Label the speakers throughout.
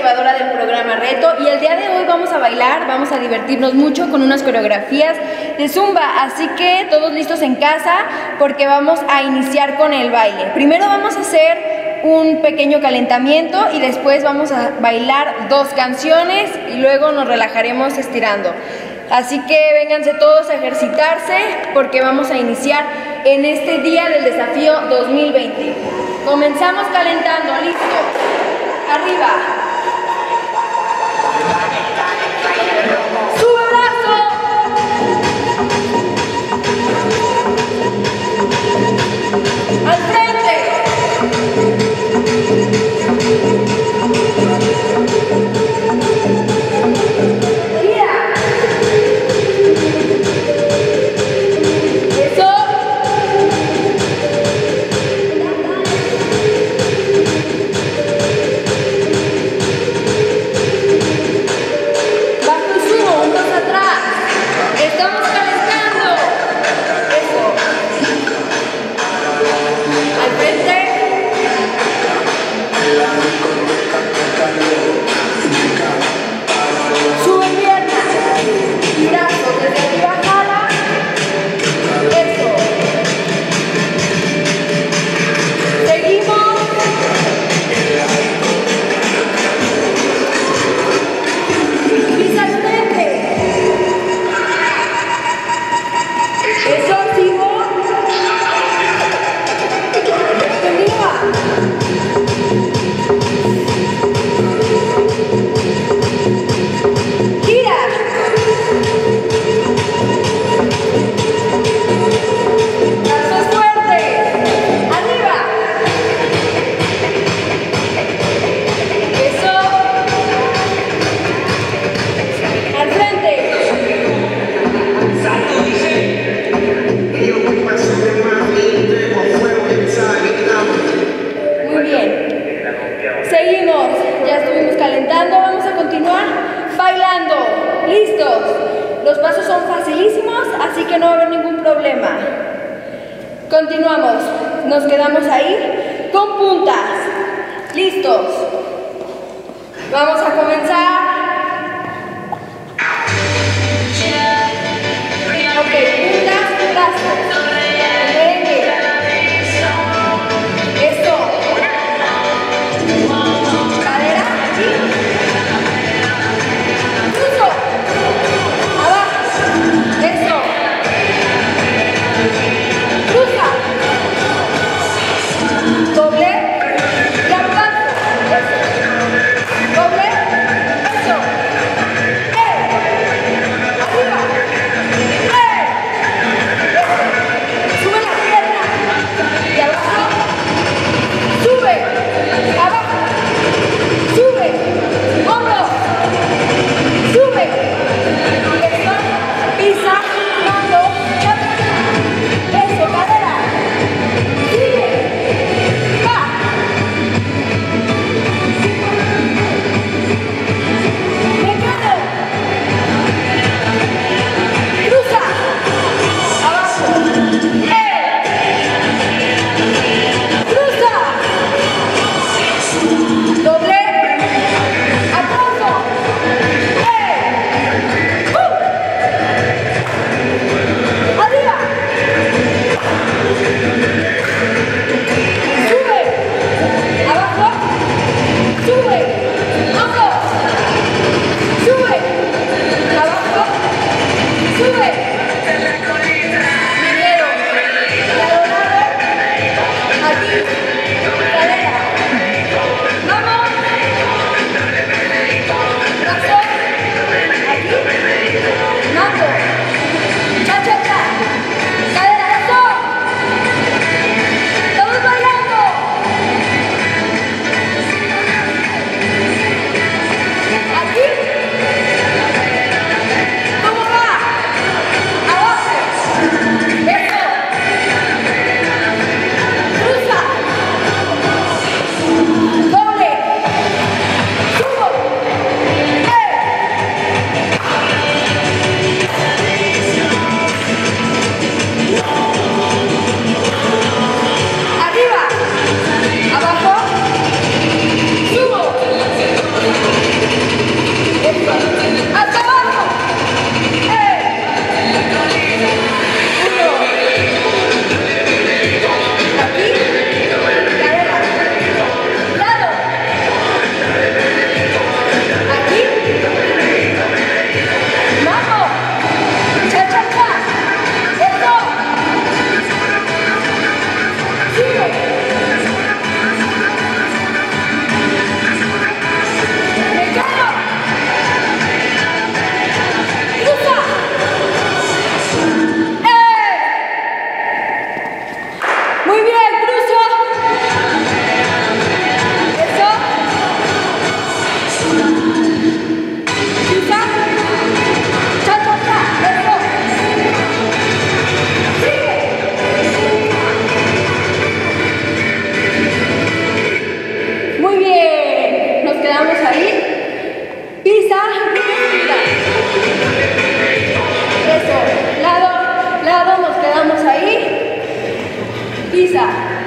Speaker 1: animadora del programa Reto y el día de hoy vamos a bailar, vamos a divertirnos mucho con unas coreografías de Zumba, así que todos listos en casa porque vamos a iniciar con el baile. Primero vamos a hacer un pequeño calentamiento y después vamos a bailar 2 canciones y luego nos relajaremos estirando. Así que vénganse todos a ejercitarse porque vamos a iniciar en este día del desafío 2020. Comenzamos calentando, listo. Arriba. Sube brazo. Al frente. Vamos a continuar bailando. ¿Listos? Los pasos son facilísimos, así que no va a haber ningún problema. Continuamos. Nos quedamos ahí con puntas. ¿Listos? Vamos a comenzar. Ok, puntas, brazos. Doble. nos quedamos ahí. Pisa.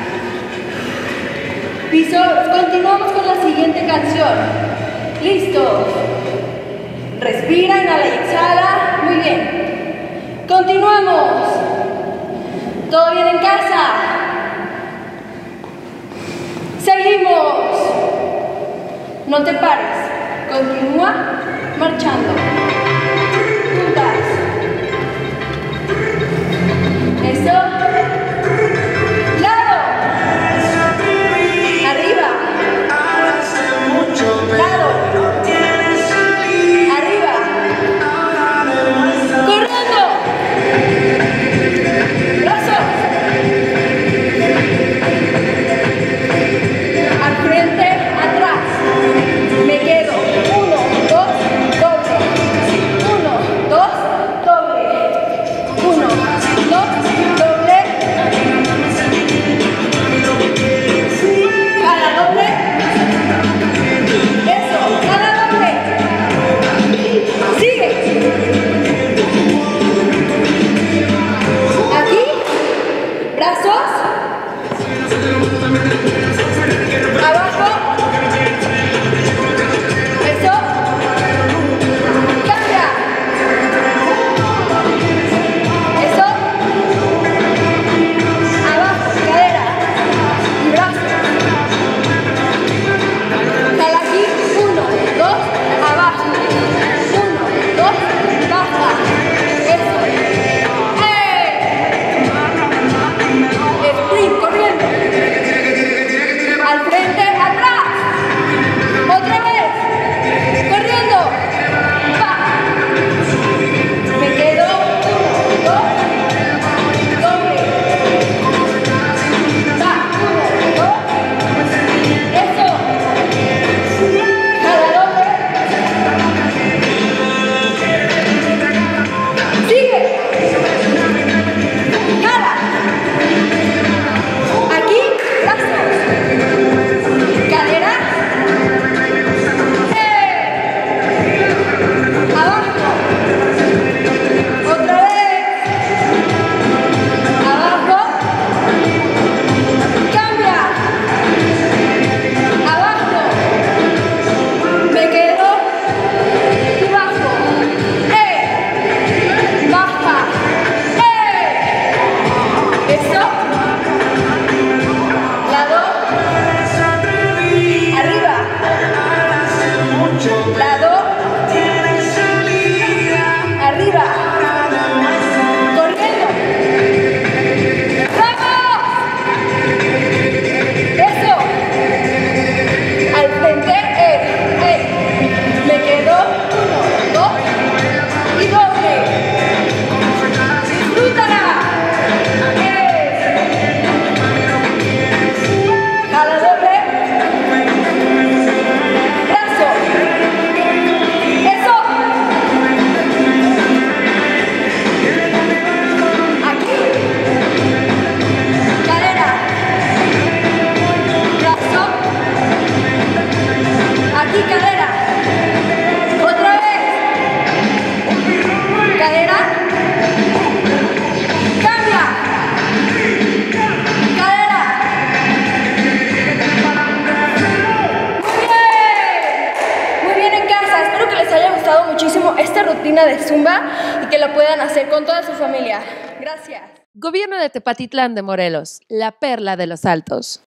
Speaker 1: Piso. Continuamos con la siguiente canción. Listo. Respira, inhala y exhala. Muy bien. Continuamos. ¿Todo bien en casa? Seguimos. No te pares. Continúa marchando. Juntas. Eso. Lado. Arriba. Lado. Arriba. Corriendo. Brazos. Al frente, atrás. Me quedo. 1, 2, doble. 1, 2, doble. 1, 2, doble. Jala doble. Eso, jala doble. Sigue. Aquí. Brazos. Abajo. Eso. Cambia. Eso. Abajo, cadera y brazos. Jala aquí. 1, 2, abajo. 1, 2, baja. Eso. Sprint, corriendo. Al frente, atrás. Otra vez. Corriendo. Va. Me quedo. 1, 2. Doble. Va. 1, 2. Eso. Jala doble. Sigue. Jala. Aquí, brazos. Cadera. Abajo. Otra vez. Abajo. Cambia. Abajo. Me quedo. Y bajo. Baja. Eso. Lado. Arriba. Lado. Arriba. Corriendo. ¡Vamos! Eso. Al frente. Me quedo. 1, 2. Y doble. Disfrútala. Jala doble. Brazo. Eso. Aquí. Cadera. Brazo. Aquí cadera. Otra vez. Cadera. Cambia. Cadera. Muy bien en casa. Espero que les haya gustado muchísimo esta rutina de Zumba y que la puedan hacer con toda su familia. Gracias.
Speaker 2: Gobierno de Tepatitlán de Morelos, la perla de los Altos.